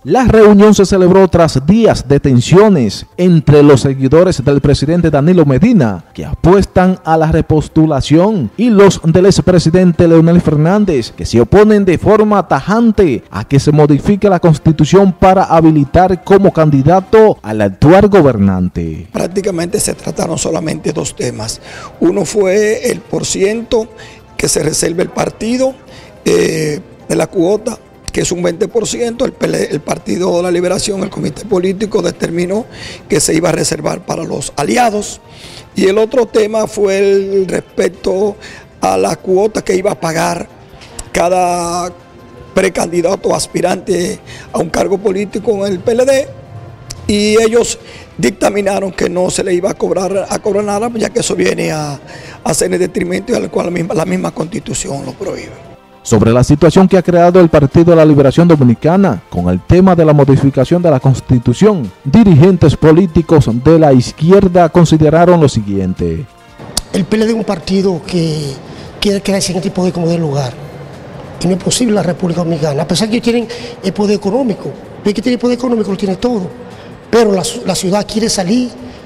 La reunión se celebró tras días de tensiones entre los seguidores del presidente Danilo Medina, que apuestan a la repostulación, y los del expresidente Leonel Fernández, que se oponen de forma tajante a que se modifique la Constitución para habilitar como candidato al actual gobernante. Prácticamente se trataron solamente dos temas. Uno fue el % que se reserve el partido de la cuota, que es un 20%, el Partido de la Liberación, el comité político determinó que se iba a reservar para los aliados. Y el otro tema fue el respecto a la cuota que iba a pagar cada precandidato o aspirante a un cargo político en el PLD. Y ellos dictaminaron que no se le iba a cobrar nada, ya que eso viene a ser en detrimento y al cual la misma Constitución lo prohíbe. Sobre la situación que ha creado el Partido de la Liberación Dominicana con el tema de la modificación de la Constitución, dirigentes políticos de la izquierda consideraron lo siguiente. El PLD es un partido que quiere quedarse en este poder como de lugar. Y no es posible la República Dominicana, a pesar que ellos tienen el poder económico. El que tiene el poder económico lo tiene todo. Pero la ciudad quiere salir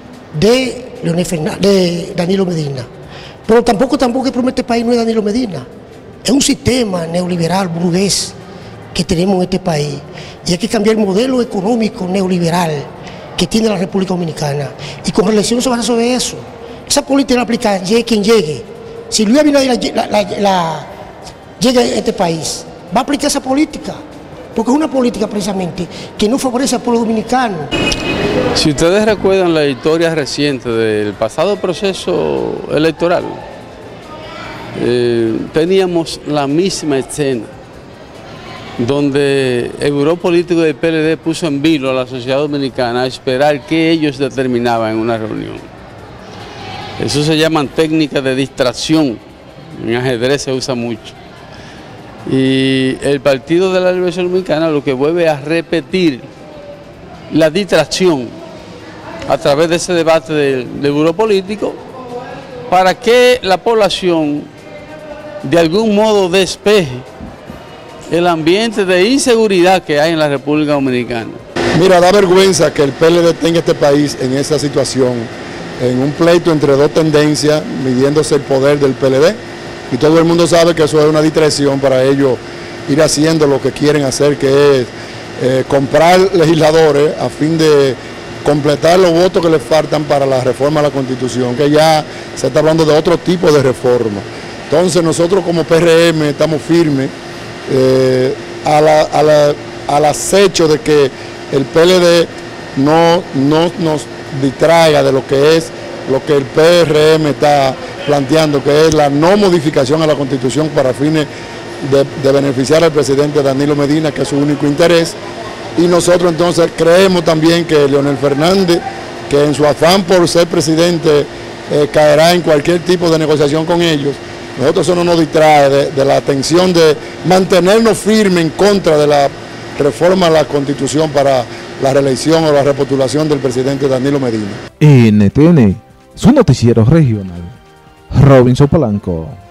de Danilo Medina. Pero tampoco el problema de este país no es Danilo Medina. Es un sistema neoliberal, burgués, que tenemos en este país. Y hay que cambiar el modelo económico neoliberal que tiene la República Dominicana. Y con relación se va a resolver eso. Esa política la aplica llegue quien llegue. Si Luis Abinader llega a este país, va a aplicar esa política. Porque es una política precisamente que no favorece al pueblo dominicano. Si ustedes recuerdan la historia reciente del pasado proceso electoral, teníamos la misma escena, donde el grupo político del PLD puso en vilo a la sociedad dominicana a esperar qué ellos determinaban en una reunión. Eso se llaman técnicas de distracción, en ajedrez se usa mucho. Y el Partido de la Liberación Dominicana lo que vuelve a repetir la distracción a través de ese debate del grupo político para que la población de algún modo despeje el ambiente de inseguridad que hay en la República Dominicana. Mira, da vergüenza que el PLD tenga este país en esa situación, en un pleito entre dos tendencias, midiéndose el poder del PLD, y todo el mundo sabe que eso es una distracción para ellos ir haciendo lo que quieren hacer, que es comprar legisladores a fin de completar los votos que les faltan para la reforma a la Constitución, que ya se está hablando de otro tipo de reforma. Entonces nosotros como PRM estamos firmes al acecho de que el PLD no nos distraiga de lo que es lo que el PRM está planteando, que es la no modificación a la Constitución para fines de beneficiar al presidente Danilo Medina, que es su único interés. Y nosotros entonces creemos también que Leonel Fernández, que en su afán por ser presidente caerá en cualquier tipo de negociación con ellos, nosotros eso no nos distrae de la atención de mantenernos firmes en contra de la reforma a la Constitución para la reelección o la repostulación del presidente Danilo Medina. NTN, su noticiero regional, Robinson Polanco.